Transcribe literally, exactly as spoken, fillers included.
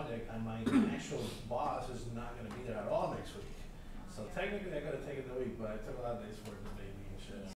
project, and my actual boss is not gonna be there at all next week. So technically, I gotta take it the week, but I took a lot of days for the baby and shit.